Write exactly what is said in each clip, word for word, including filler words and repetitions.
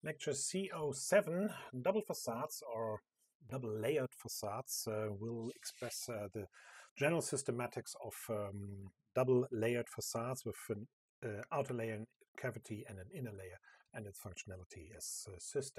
Lecture C zero seven, double facades or double layered facades, uh, will express uh, the general systematics of um, double layered facades with an uh, outer layer cavity and an inner layer and its functionality as a system.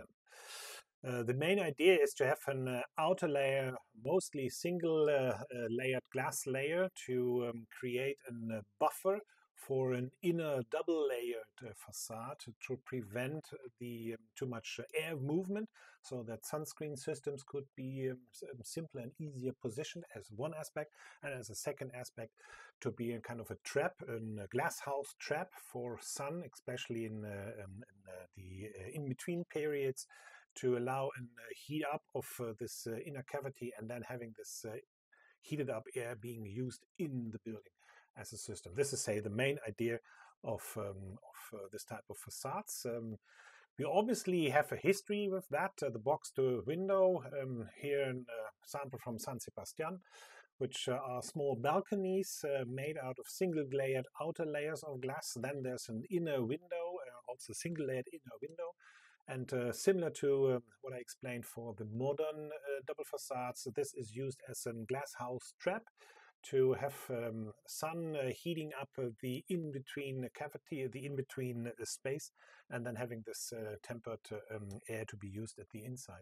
Uh, the main idea is to have an uh, outer layer, mostly single uh, uh, layered glass layer, to um, create a uh, buffer for an inner double layered uh, facade to prevent the um, too much air movement, so that sunscreen systems could be um, simpler and easier positioned as one aspect, and as a second aspect to be a kind of a trap, a glass house trap for sun, especially in, uh, um, in uh, the uh, in-between periods, to allow a uh, heat up of uh, this uh, inner cavity, and then having this uh, heated up air being used in the building as a system. This is, say, the main idea of, um, of uh, this type of facades. Um, we obviously have a history with that. Uh, the box to window, um, here a uh, sample from San Sebastian, which uh, are small balconies uh, made out of single layered outer layers of glass. Then there's an inner window, uh, also single layered inner window. And uh, similar to uh, what I explained for the modern uh, double facades, this is used as a glass house trap to have um, sun uh, heating up uh, the in-between cavity, the in-between uh, space, and then having this uh, tempered uh, um, air to be used at the inside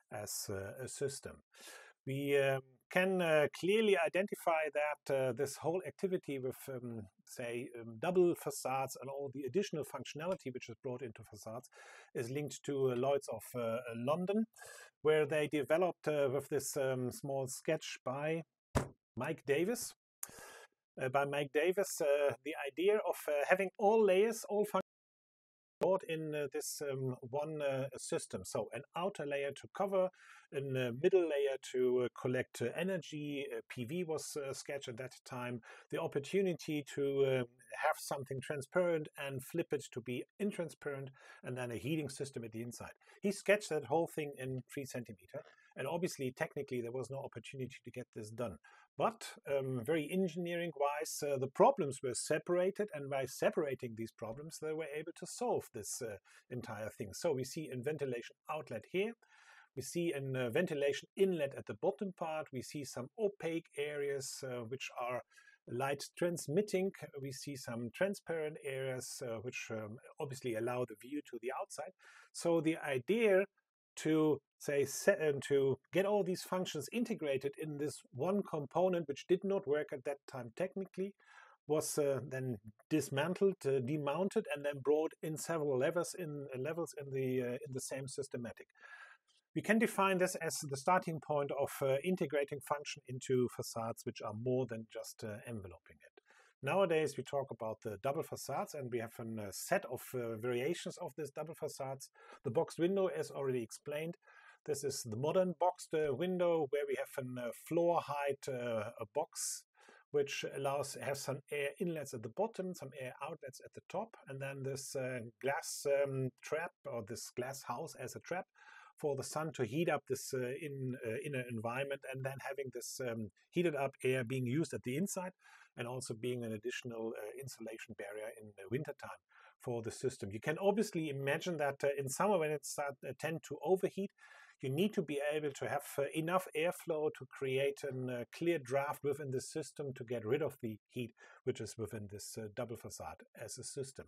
as uh, a system. We um, can uh, clearly identify that uh, this whole activity with, um, say, um, double facades and all the additional functionality which is brought into facades is linked to uh, Lloyd's of uh, London, where they developed uh, with this um, small sketch by Mike Davis, uh, by Mike Davis, uh, the idea of uh, having all layers, all functions brought in uh, this um, one uh, system. So an outer layer to cover, a uh, middle layer to uh, collect uh, energy. Uh, P V was uh, sketched at that time. The opportunity to uh, have something transparent and flip it to be intransparent, and then a heating system at the inside. He sketched that whole thing in three centimeter. And obviously, technically, there was no opportunity to get this done. But um, very engineering-wise, uh, the problems were separated, and by separating these problems, they were able to solve this uh, entire thing. So we see a ventilation outlet here. We see a uh, ventilation inlet at the bottom part. We see some opaque areas uh, which are light transmitting. We see some transparent areas uh, which um, obviously allow the view to the outside. So the idea to say set, uh, to get all these functions integrated in this one component, which did not work at that time technically, was uh, then dismantled, uh, demounted, and then brought in several levels in uh, levels in the uh, in the same systematic. We can define this as the starting point of uh, integrating function into facades, which are more than just uh, enveloping it. Nowadays, we talk about the double facades, and we have a uh, set of uh, variations of this double facades. The boxed window, as already explained, this is the modern boxed uh, window, where we have a uh, floor height uh, a box, which allows has some air inlets at the bottom, some air outlets at the top, and then this uh, glass um, trap, or this glass house as a trap for the sun to heat up this uh, in, uh, inner environment, and then having this um, heated up air being used at the inside, and also being an additional uh, insulation barrier in the wintertime for the system. You can obviously imagine that uh, in summer, when it starts uh, tend to overheat, you need to be able to have uh, enough airflow to create a uh, clear draft within the system to get rid of the heat which is within this uh, double facade as a system.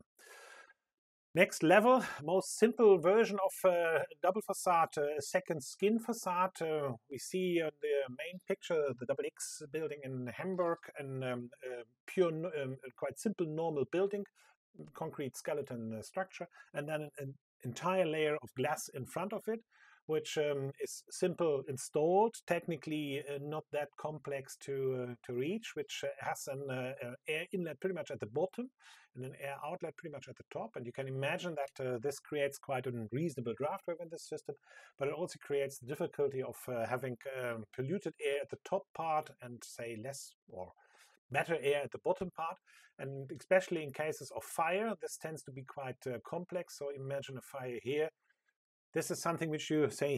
Next level, most simple version of uh, double facade, uh, second skin facade. Uh, we see on the main picture the double X building in Hamburg, and um, uh, pure, um, quite simple normal building, concrete skeleton uh, structure, and then an, an entire layer of glass in front of it, which um, is simple installed, technically uh, not that complex to uh, to reach, which uh, has an uh, air inlet pretty much at the bottom and an air outlet pretty much at the top. And you can imagine that uh, this creates quite a reasonable draft within this system, but it also creates the difficulty of uh, having um, polluted air at the top part and, say, less or better air at the bottom part. And especially in cases of fire, this tends to be quite uh, complex. So imagine a fire here. This is something which you say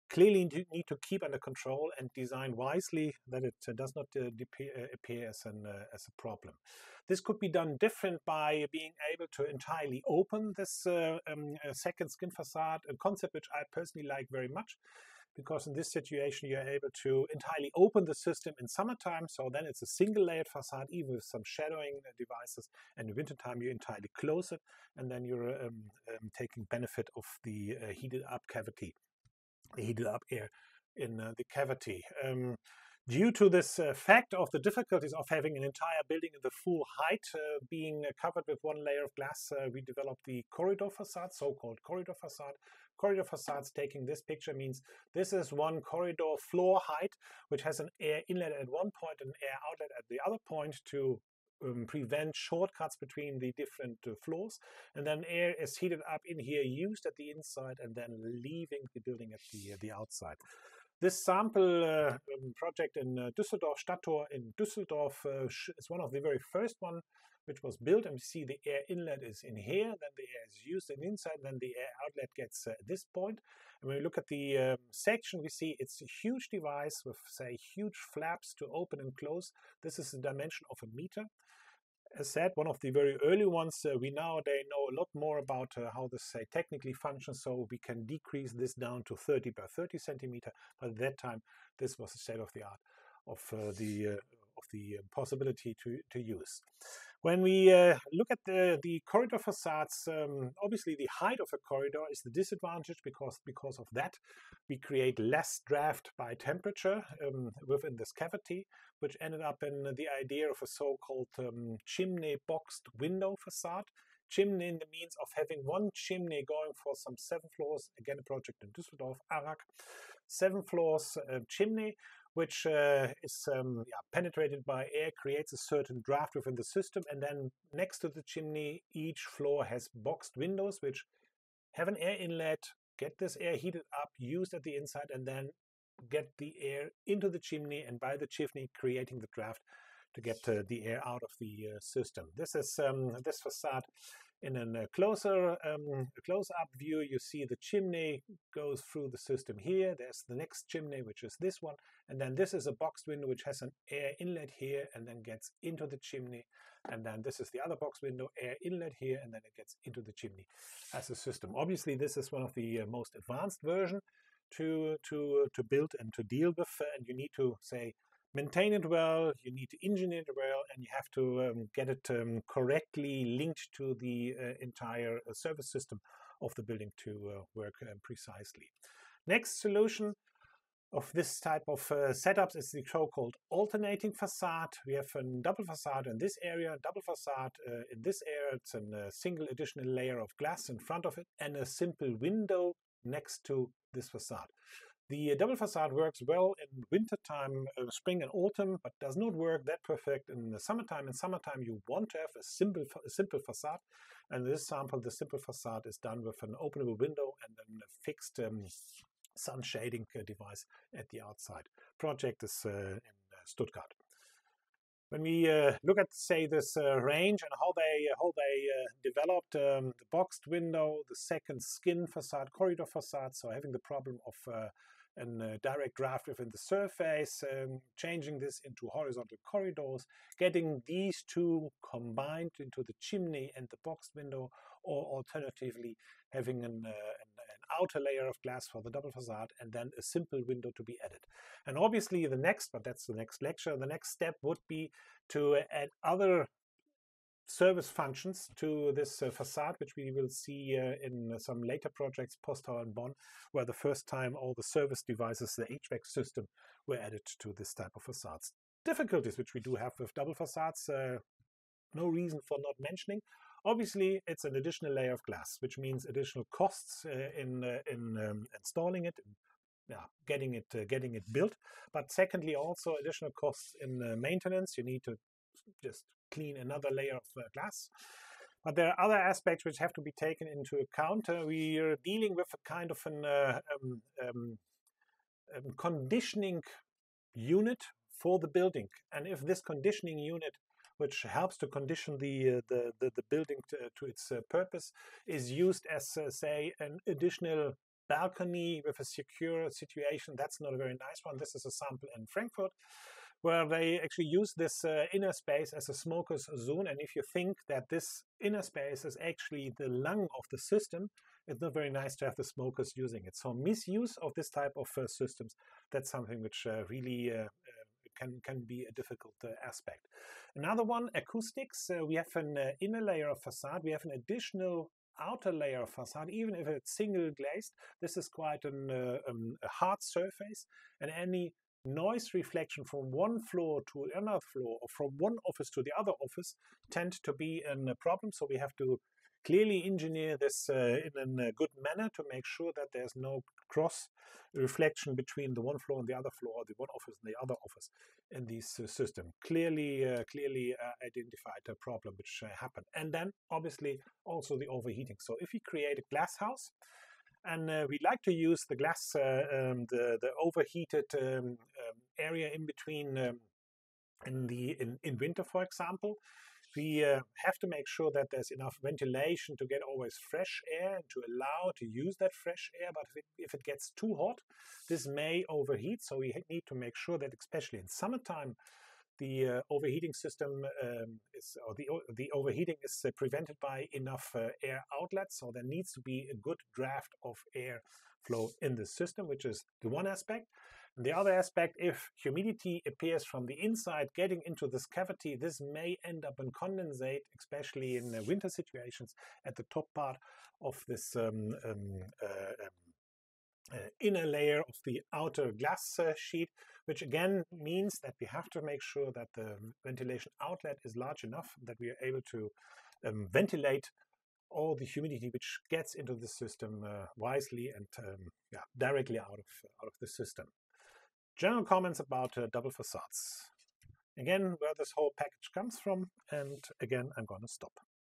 clearly need to keep under control and design wisely that it uh, does not uh, appear as, an, uh, as a problem. This could be done different by being able to entirely open this uh, um, second skin facade, a concept which I personally like very much, because in this situation you're able to entirely open the system in summertime, so then it's a single layered facade, even with some shadowing devices, and in wintertime you entirely close it, and then you're um, um, taking benefit of the uh, heated up cavity, the heated up air in uh, the cavity. Um, Due to this uh, fact of the difficulties of having an entire building in the full height uh, being uh, covered with one layer of glass, uh, we developed the corridor facade, so-called corridor facade. Corridor facades, taking this picture, means this is one corridor floor height, which has an air inlet at one point and an air outlet at the other point to um, prevent shortcuts between the different uh, floors. And then air is heated up in here, used at the inside, and then leaving the building at the, uh, the outside. This sample uh, project in uh, Düsseldorf, Stadttor in Düsseldorf, uh, is one of the very first one which was built, and we see the air inlet is in here, then the air is used in inside, then the air outlet gets uh, at this point. And when we look at the um, section, we see it's a huge device with, say, huge flaps to open and close. This is a dimension of a meter. As said, one of the very early ones, uh, we nowadays know a lot more about uh, how this say, technically functions, so we can decrease this down to thirty by thirty centimeter. But at that time, this was the state of the art of uh, the uh, of the possibility to, to use. When we uh, look at the, the corridor facades, um, obviously the height of a corridor is the disadvantage, because, because of that we create less draft by temperature um, within this cavity, which ended up in the idea of a so-called um, chimney boxed window facade. Chimney in the means of having one chimney going for some seven floors, again a project in Düsseldorf, Arak, seven floors uh, chimney, which uh, is um, yeah, penetrated by air, creates a certain draft within the system, and then next to the chimney each floor has boxed windows which have an air inlet, get this air heated up, used at the inside, and then get the air into the chimney, and by the chimney creating the draft to get uh, the air out of the uh, system. This is um, this facade in a closer um, close-up view. You see the chimney goes through the system here. There's the next chimney, which is this one, and then this is a boxed window which has an air inlet here and then gets into the chimney, and then this is the other box window, air inlet here, and then it gets into the chimney as a system. Obviously, this is one of the uh, most advanced version to to uh, to build and to deal with, uh, and you need to say maintain it well, you need to engineer it well, and you have to um, get it um, correctly linked to the uh, entire uh, service system of the building to uh, work uh, precisely. Next solution of this type of uh, setups is the so-called alternating facade. We have a double facade in this area, double facade uh, in this area. It's a single additional layer of glass in front of it, and a simple window next to this facade. The double facade works well in wintertime, uh, spring and autumn, but does not work that perfect in the summertime. In summertime, you want to have a simple, a simple facade. And in this sample, the simple facade is done with an openable window and then a fixed um, sun shading uh, device at the outside. Project is uh, in uh, Stuttgart. When we uh, look at, say, this uh, range and how they, how they uh, developed um, the boxed window, the second skin facade, corridor facade, so having the problem of uh, a uh, direct draft within the surface, um, changing this into horizontal corridors, getting these two combined into the chimney and the boxed window, or alternatively having an, uh, an, an outer layer of glass for the double facade and then a simple window to be added. And obviously the next, but that's the next lecture, the next step would be to add other service functions to this uh, facade, which we will see uh, in uh, some later projects, Postau and Bonn, where the first time all the service devices, the H V A C system, were added to this type of facades. Difficulties which we do have with double facades, uh, no reason for not mentioning. Obviously, it's an additional layer of glass, which means additional costs uh, in uh, in um, installing it, yeah, getting it uh, getting it built. But secondly, also additional costs in uh, maintenance. You need to just clean another layer of uh, glass. But there are other aspects which have to be taken into account. Uh, we are dealing with a kind of an uh, um, um, um, conditioning unit for the building, and if this conditioning unit, which helps to condition the uh, the, the the building to, to its uh, purpose, is used as uh, say an additional balcony with a secure situation. That's not a very nice one. This is a sample in Frankfurt, where they actually use this uh, inner space as a smoker's zone. And if you think that this inner space is actually the lung of the system, it's not very nice to have the smokers using it. So misuse of this type of uh, systems, that's something which uh, really uh, can, can be a difficult uh, aspect. Another one, acoustics. Uh, we have an uh, inner layer of facade. We have an additional outer layer of facade, even if it's single glazed. This is quite an, uh, um, a hard surface, and any noise reflection from one floor to another floor or from one office to the other office tend to be a problem. So we have to clearly engineer this uh, in a good manner to make sure that there's no cross reflection between the one floor and the other floor, or the one office and the other office in this uh, system. Clearly, uh, clearly uh, identified a problem which uh, happened. And then obviously also the overheating. So if we create a glass house, and uh, we like to use the glass, uh, um, the, the overheated um, um, area in between um, in, the, in, in winter, for example, we uh, have to make sure that there's enough ventilation to get always fresh air and to allow to use that fresh air. But if it, if it gets too hot, this may overheat. So we need to make sure that, especially in summertime, the uh, overheating system um, is, or the, the overheating is uh, prevented by enough uh, air outlets. So there needs to be a good draft of air flow in the system, which is the one aspect. And the other aspect, if humidity appears from the inside getting into this cavity, this may end up in condensate, especially in uh, winter situations, at the top part of this um, um, uh, um, Uh, inner layer of the outer glass uh, sheet, which again means that we have to make sure that the ventilation outlet is large enough that we are able to um, ventilate all the humidity which gets into the system uh, wisely and um, yeah, directly out of, out of the system. General comments about uh, double facades. Again, where this whole package comes from, and again, I'm going to stop.